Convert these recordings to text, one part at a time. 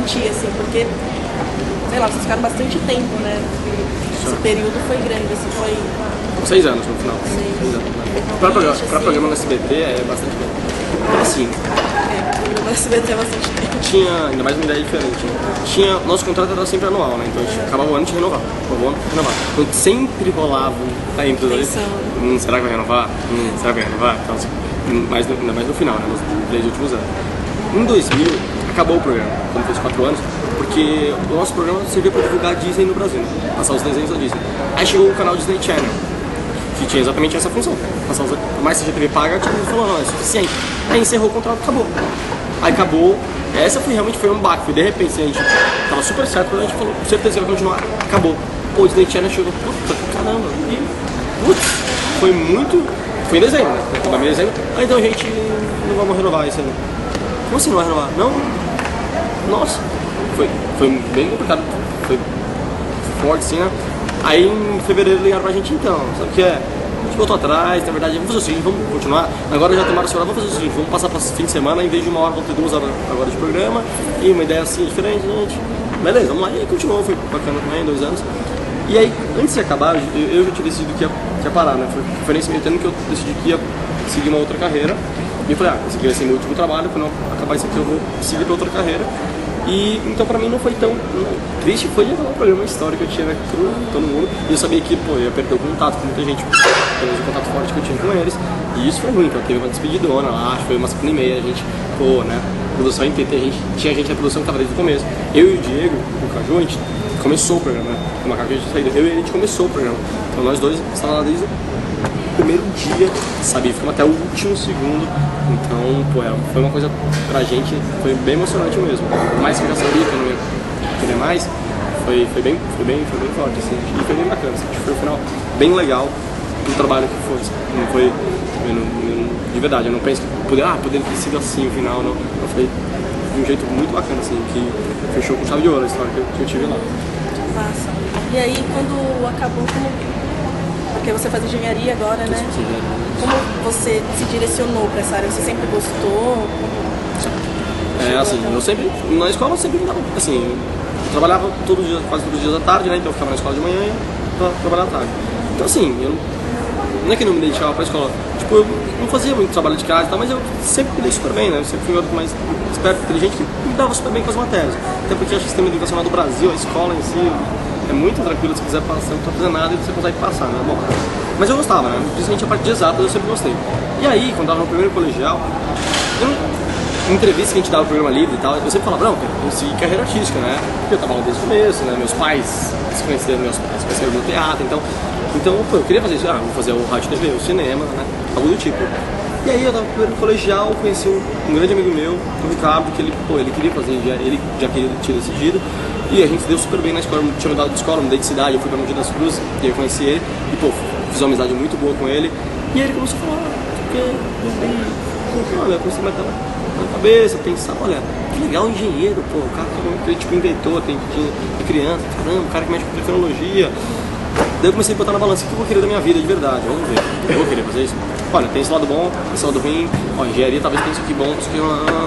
sentir, assim, porque, sei lá, vocês ficaram bastante tempo, né? Esse período foi grande, assim, foi... 6 anos no final. 6 anos. Pra programa no SBT é bastante tempo. Então, assim... no SBT é bastante tempo. Tinha, ainda mais uma ideia diferente, né? Nosso contrato era sempre anual, né? Então a gente acabava o ano de renovar. Acabava o ano de renovar. Então sempre rolava a empresa ali. Será que vai renovar? Será que vai renovar? Então, assim, ainda mais no final, né? Nos 3 últimos anos. Em 2000, acabou o programa, quando fez 4 anos, porque o nosso programa servia para divulgar a Disney no Brasil, né? Passar os desenhos da Disney. Aí chegou o canal Disney Channel, que tinha exatamente essa função. Passar por mais que a TV paga, tipo, falou, não, é suficiente. Aí encerrou o contrato, acabou. Aí acabou. Essa realmente foi um baque, foi de repente, a gente tava super certo, a gente falou, com certeza que vai continuar, acabou. Pô, o Disney Channel chegou, puta, caramba, e putz, foi muito, foi em dezembro, né? Acabou em dezembro, aí então a gente não vamos renovar esse ano. Como assim não vai renovar? Não, nossa, foi bem complicado, foi forte assim, né? Aí em fevereiro ligaram pra gente então, sabe o que é? A gente voltou atrás, na verdade, vamos fazer o seguinte, vamos continuar. Agora já tomaram a senhora, vamos fazer o seguinte, vamos passar para fim de semana, em vez de 1 hora, vamos ter 2 horas agora de programa. E uma ideia assim, diferente, gente. Beleza, vamos lá. E aí continuou, foi bacana também, 2 anos. E aí, antes de acabar, eu já tinha decidido que ia parar, né? Foi nesse meio tempo que eu decidi que ia seguir uma outra carreira. E eu falei, esse aqui vai ser meu último trabalho, quando acabar isso aqui eu vou seguir para outra carreira. E então pra mim não foi tão triste, foi aquele programa histórico que eu tinha, né, com todo mundo. E eu sabia que, pô, eu ia perder o contato com muita gente, pelo contato forte que eu tinha com eles. E isso foi ruim, então teve uma despedidona lá, acho que foi umas 5h30, a gente, pô, né, produção inteira, tinha gente na produção que tava desde o começo. Eu e o Diego, o Caju, a gente começou o programa, né, o Macaco a gente saiu, eu e ele, a gente começou o programa. Então nós dois estávamos lá desde o primeiro dia, sabia, ficamos até o último segundo. Então, pô, foi uma coisa pra gente, foi bem emocionante mesmo. Por mais que eu já sabia que eu não ia querer mais, foi bem forte, assim, e foi bem bacana, assim, foi um final bem legal do trabalho que foi. Não foi, de verdade, eu não penso que poderia ter sido assim o final, não. Eu falei de um jeito muito bacana, assim, que fechou com chave de ouro a história que eu tive lá. Massa. E aí, quando acabou, porque você faz engenharia agora, né? Como você se direcionou para essa área? Você sempre gostou? Assim, eu sempre, na escola eu sempre, assim, eu trabalhava quase todos os dias à tarde, né? Então eu ficava na escola de manhã e ia trabalhar à tarde. Então assim, não é que eu não me dedicava pra escola, tipo, eu não fazia muito trabalho de casa e tal, mas eu sempre me dei super bem, né? Eu sempre fui o outro mais esperto, inteligente, que me dava super bem com as matérias. Até porque eu acho que o sistema educacional do Brasil, a escola em si, é muito tranquilo, se quiser passar, não precisa fazer nada e você consegue passar, né? Bom, mas eu gostava, né? Principalmente a parte de exatas eu sempre gostei. E aí, quando eu tava no primeiro colegial, em entrevista que a gente dava o programa livre e tal, eu sempre falava, não, eu segui carreira artística, né? Porque eu tava lá desde o começo, né? Meus pais se conheceram no teatro, então pô, eu queria fazer isso, vou fazer o rádio TV, o cinema, né? Algo do tipo. E aí eu tava no primeiro colegial, conheci um grande amigo meu, o Ricardo, que ele queria fazer engenharia, ele já tinha decidido. E a gente se deu super bem na escola, tinha mudado de escola, mudei de cidade, eu fui pra Mogi das Cruzes, e eu conheci ele, e pô, fiz uma amizade muito boa com ele. E aí ele começou a falar, porque eu comecei a bater na cabeça, pensar, olha, que legal o engenheiro, pô, o cara que tipo inventor, tem de criança, caramba, o cara que mexe com tecnologia. Daí eu comecei a botar na balança o que eu vou querer da minha vida de verdade, vamos ver, eu vou querer fazer isso. Olha, tem esse lado bom, esse lado ruim, ó, engenharia talvez tenha isso aqui bom, isso aqui,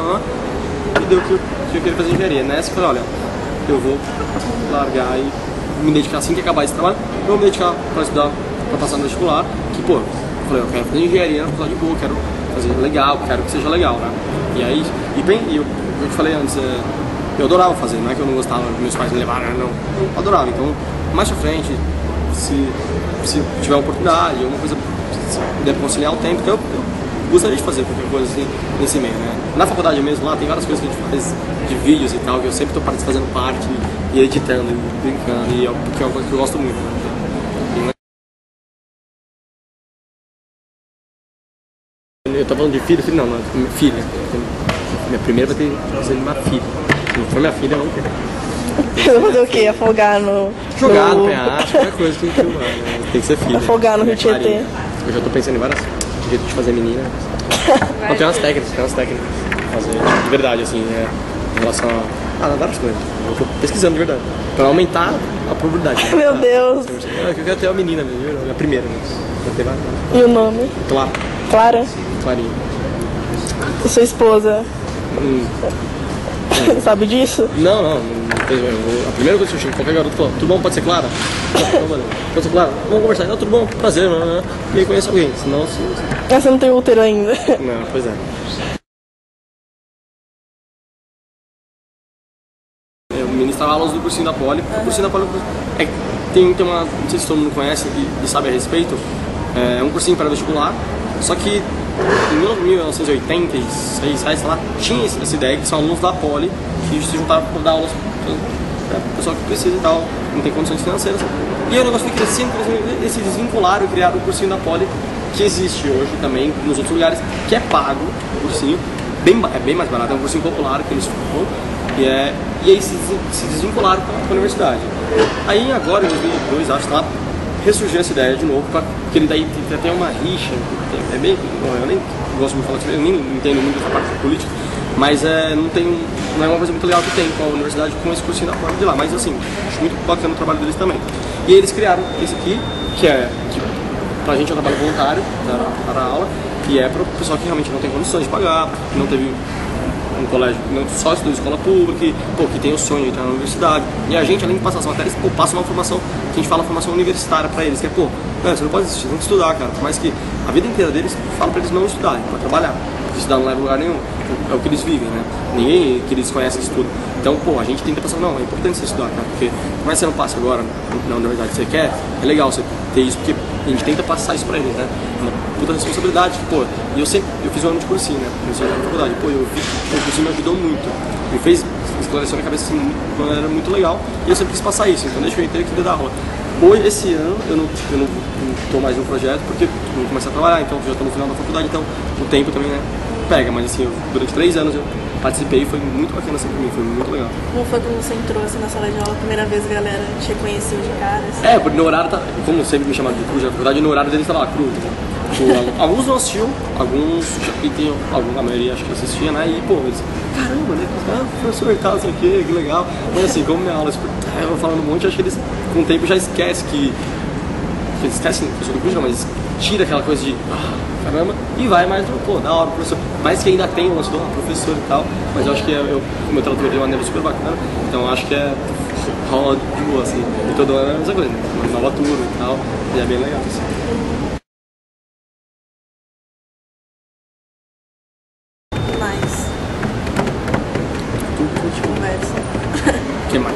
e deu que eu queria fazer engenharia. Nessa eu falei, olha, eu vou largar e me dedicar assim que acabar esse trabalho, eu vou me dedicar para estudar, para passar no vestibular, que pô, eu falei, eu quero fazer engenharia na faculdade de boa, quero fazer legal, quero que seja legal, né? E aí, eu te falei antes, eu adorava fazer, não é que eu não gostava, meus pais me levaram, não, eu adorava, então mais pra frente, se tiver uma oportunidade, alguma coisa, se puder conciliar o tempo, então eu gostaria de fazer qualquer coisa assim nesse meio, né? Na faculdade mesmo, lá tem várias coisas que a gente faz de vídeos e tal, que eu sempre tô fazendo parte e editando e brincando, e que é uma coisa que eu gosto muito, né? Eu tô falando de filho, não, filha. Minha primeira vai ter que ser uma filha. Se for minha filha, eu não quero. Vai fazer o quê? Afogar no... Jogar no penhasco, qualquer coisa que tem que filmar, né? Tem que ser filha. Afogar no Rio Tietê. Eu já tô pensando em vários jeitos de fazer menina. Não, tem umas técnicas fazer de verdade, assim, em relação a várias coisas. Eu tô pesquisando de verdade. Pra aumentar a probabilidade. Meu Deus. Eu quero ter uma menina mesmo, a primeira mesmo. E o nome? Clara. Clarinha. E sua esposa? Sabe disso? Não. A primeira coisa que eu chego, qualquer garoto fala, tudo bom, pode ser Clara? Não, mano, pode ser Clara? Vamos conversar. Não, tudo bom, prazer, né? E aí conhece alguém, senão... Você não tem útero ainda. Não, pois é. Eu ministrava aulas do cursinho da Poli. O cursinho da Poli tem uma... Não sei se todo mundo conhece e sabe a respeito. É um cursinho pré-vestibular, só que em 1986, sei lá, tinha essa ideia que são alunos da Poli que se juntaram para dar aulas para o pessoal que precisa e tal, não tem condições financeiras. E aí o negócio foi crescendo, eles se desvincularam e criaram o cursinho da Poli, que existe hoje também nos outros lugares, que é pago, o cursinho, é bem mais barato, é um cursinho popular que eles ficam, e aí se desvincularam com a universidade. Aí agora, em 2002, acho que lá, ressurgiu essa ideia de novo, porque ele daí tem uma rixa, é bem, eu nem gosto muito de falar disso, eu nem entendo muito dessa parte política, mas não é uma coisa muito legal que tem com a universidade, com esse cursinho da Poli de lá, mas assim, acho muito bacana o trabalho deles também. E eles criaram esse aqui, que pra gente é um trabalho voluntário, para a aula, e é para o pessoal que realmente não tem condições de pagar, que não teve um colégio, não só estudou escola pública, que tem o sonho de entrar na universidade. E a gente, além de passar as matérias, passa uma formação, que a gente fala formação universitária para eles, que é, você não pode desistir, tem que estudar, cara. Por mais que a vida inteira deles fala para eles não estudarem, para trabalhar. Porque estudar não leva a lugar nenhum, é o que eles vivem, né? Ninguém que eles conhecem estuda. Então, a gente tenta pensar, não, é importante você estudar, cara, porque por mais que você não passe agora na universidade que você quer, é legal você ter isso, porque a gente tenta passar isso pra eles, né? Uma puta responsabilidade, e eu fiz um ano de cursinho, né? Eu na faculdade, eu vi que o cursinho me ajudou muito, me fez esclarecer minha cabeça assim, de maneira muito legal, e eu sempre quis passar isso, então desde que eu entrei aqui dar aula. Hoje, esse ano, eu não tô mais no projeto, porque eu vou começar a trabalhar, então já tô no final da faculdade, então o tempo também, né, pega, mas assim, durante 3 anos eu participei e foi muito bacana assim pra mim, foi muito legal. Como foi quando você entrou assim, na sala de aula, a primeira vez a galera te reconheceu de cara? Assim? Porque no horário, como sempre me chamaram de Cruz, na verdade no horário deles estava lá, Cruz. Alguns não assistiam, a maioria acho que assistia, né, e eles, caramba, né, professor e tal, não sei o que legal. Mas assim, como minha aula, eu falando um monte, acho que eles com o tempo já esquecem que eles esquecem que eu sou do Cruz, mas tira aquela coisa de caramba, e vai mais, da hora, professor. Mais que ainda tem o lance do professor e tal, mas eu acho que o meu trato de uma maneira super bacana, então eu acho que rola de boa, assim. E todo ano é a mesma coisa, né? Uma nova turma e tal, e é bem legal, assim. O que mais?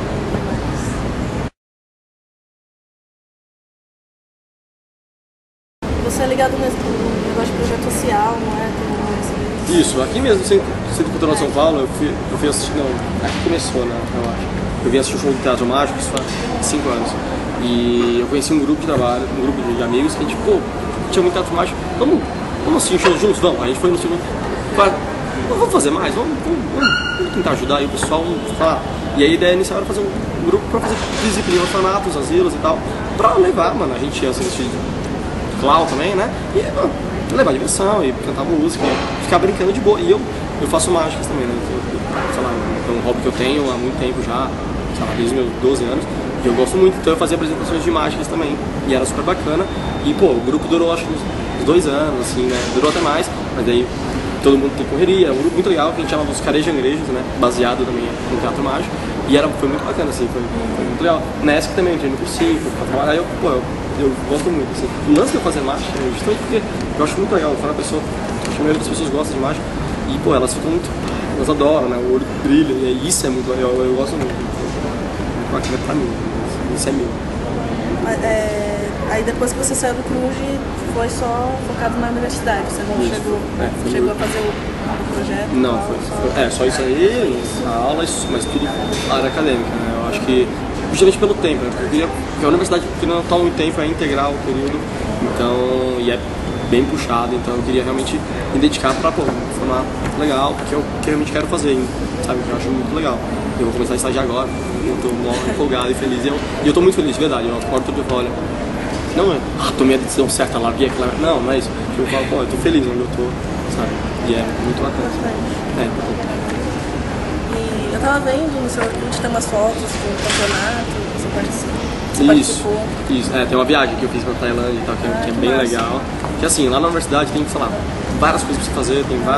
Você é ligado no negócio de projeto social, não é? Isso, aqui mesmo, no Centro Cultural de São Paulo, eu fui assistir, aqui começou, né, eu acho. Eu vim assistir o show do Teatro Mágico, isso faz 5 anos. E eu conheci um grupo de trabalho, um grupo de amigos, que a gente, tinha muito Teatro Mágico, vamos assistir o show juntos? Vamos. A gente foi no segundo, vamos fazer mais, vamos tentar ajudar aí o pessoal, falar. E aí a ideia inicial era fazer um grupo pra fazer disciplina, orfanatos, asilos e tal, pra levar, a gente ia assistir clown também, né? E levar diversão e cantar música, e ficar brincando de boa. E eu faço mágicas também, né? Sei lá, é um hobby que eu tenho há muito tempo já, sei lá, desde meus 12 anos. E eu gosto muito, então eu fazia apresentações de mágicas também. E era super bacana. E o grupo durou acho que uns 2 anos, assim, né? Durou até mais, mas daí todo mundo tem correria. É um grupo muito legal que a gente chamava os Carejangrejos, né? Baseado também no Teatro Mágico. E foi muito bacana, assim, foi muito legal. Na ESC também, eu entrei no cursinho, pra trabalhar, eu gosto muito, assim. O lance de eu fazer mágica é justamente porque eu acho muito legal, quando acho que a maioria das pessoas gosta de mágica, e elas ficam muito, elas adoram, né, o olho brilha, e isso é muito legal, eu gosto muito bacana pra mim, isso é meu. Aí depois que você saiu do Cruz, foi só focado na universidade, você não chegou a fazer o projeto? Não, só isso aí, a aula, mas tudo na área acadêmica, né, eu acho que justamente pelo tempo, né? Porque a universidade que não toma muito tempo é integrar o período, então, e é bem puxado, então eu queria realmente me dedicar para formar legal, porque é o que eu realmente quero fazer, sabe, que eu acho muito legal. Eu vou começar a estagiar agora, eu tô empolgado e feliz, e eu tô muito feliz, de verdade, eu acordo todo dia e falo, olha, não é, tomei a decisão certa, larguei aquela, não é isso, eu falo, eu tô feliz onde eu tô, sabe, e é muito bacana. Eu tava vendo no seu Orkut, tem umas fotos do campeonato, você participou. Isso, tem uma viagem que eu fiz pra Tailândia e tal, que é bem legal. Que assim, lá na universidade tem, sei lá, várias coisas pra você fazer, tem várias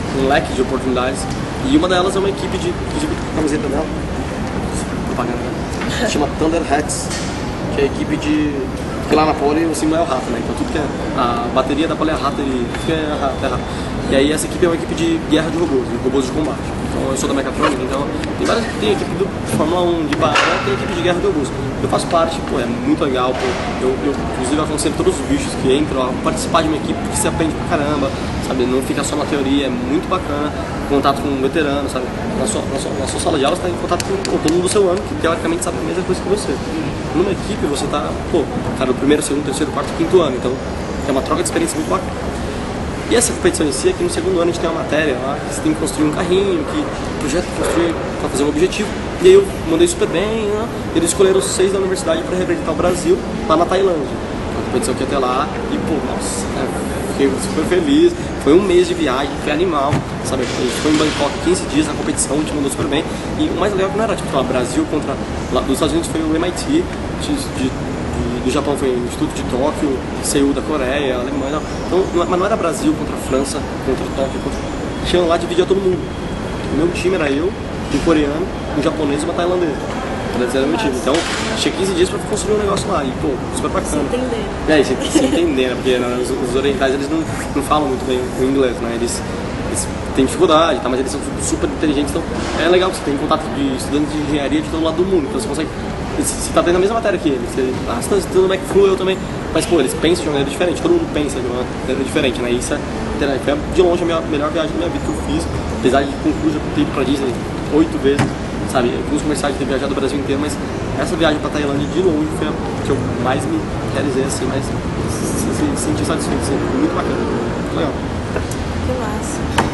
um leque de oportunidades. E uma delas é uma equipe de camiseta dela, propaganda, né? Se chama Thunderhats, que é a equipe de... Porque lá na Poli o símbolo é o rato, né? Então tudo que é... A bateria da Poli é rato e tudo que é rato. E aí essa equipe é uma equipe de guerra de robôs de combate. Então eu sou da Mechatronics, então tem a equipe do Fórmula 1 de barra, tem a equipe de guerra de robôs. Eu faço parte, pô, é muito legal, pô. Eu inclusive aconselho todos os bichos que entram a participar de uma equipe, porque você aprende pra caramba, sabe? Não fica só na teoria, é muito bacana. Contato com um veterano, sabe? Na sua sala de aula você tá em contato com todo mundo do seu ano, que teoricamente sabe a mesma coisa que você. Numa equipe você tá, pô, no primeiro, segundo, terceiro, quarto, quinto ano, então é uma troca de experiência muito bacana. E essa competição em si é que no segundo ano a gente tem uma matéria lá que você tem que construir um carrinho, que o projeto construir para fazer um objetivo. E aí eu mandei super bem, né? Eles escolheram os 6 da universidade para representar o Brasil lá na Tailândia. Uma competição que ia até lá e, pô, nossa, fiquei super feliz. Foi um mês de viagem, foi animal, sabe? A gente foi em Bangkok 15 dias na competição, a gente mandou super bem. E o mais legal é que não era tipo, Brasil contra... Lá, dos Estados Unidos foi o MIT, do Japão foi o Instituto de Tóquio, Seul da Coreia, Alemanha. Então, mas não era Brasil contra a França, contra Tóquio, tinha lá, dividia todo mundo. O meu time era eu, um coreano, um japonês e uma tailandesa. Esse era o meu time. Então, tinha 15 dias pra construir um negócio lá. E, pô, super bacana. Se entender. É, se entender, né? Porque os orientais, eles não falam muito bem o inglês, né? Eles têm dificuldade, tá? Mas eles são super inteligentes. Então, é legal que você tem contato de estudantes de engenharia de todo lado do mundo. Então, você consegue... Você tá tendo a mesma matéria que eles. Você tá estudando McFlu, eu também. Mas, pô, eles pensam de uma maneira diferente. Todo mundo pensa de uma maneira diferente, né? Isso foi de longe a melhor viagem da minha vida que eu fiz. Apesar de concluir, já ter ido pra Disney 8 vezes, sabe? Alguns comerciais de ter viajado o Brasil inteiro, mas essa viagem pra Tailândia de longe foi a que eu mais me realizei, assim, mais senti satisfeito, assim. Muito bacana. Muito legal. Que massa.